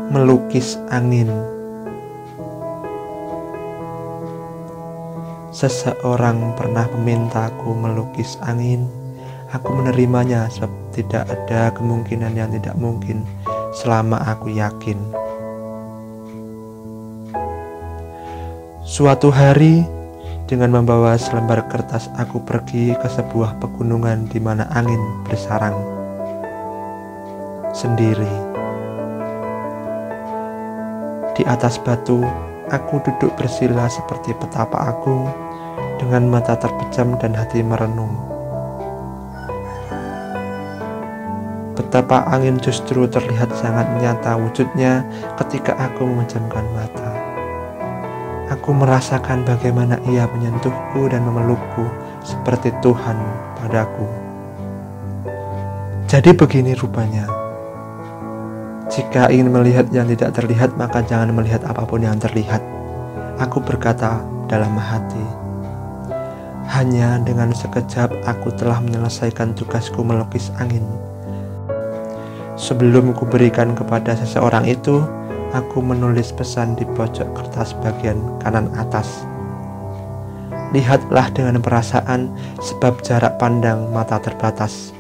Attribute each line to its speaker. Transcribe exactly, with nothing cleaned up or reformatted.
Speaker 1: melukis angin. Seseorang pernah memintaku melukis angin. Aku menerimanya sebab tidak ada kemungkinan yang tidak mungkin selama aku yakin. Suatu hari, dengan membawa selembar kertas, aku pergi ke sebuah pegunungan di mana angin bersarang sendiri. Di atas batu, aku duduk bersila seperti petapa agung, dengan mata terpejam dan hati merenung. Betapa angin justru terlihat sangat nyata wujudnya ketika aku memejamkan mata. Aku merasakan bagaimana ia menyentuhku dan memelukku seperti Tuhan padaku. Jadi begini rupanya. Jika ingin melihat yang tidak terlihat, maka jangan melihat apapun yang terlihat. Aku berkata dalam hati. Hanya dengan sekejap aku telah menyelesaikan tugasku melukis angin. Sebelum kuberikan kepada seseorang itu, aku menulis pesan di pojok kertas bagian kanan atas. Lihatlah dengan perasaan, sebab jarak pandang mata terbatas.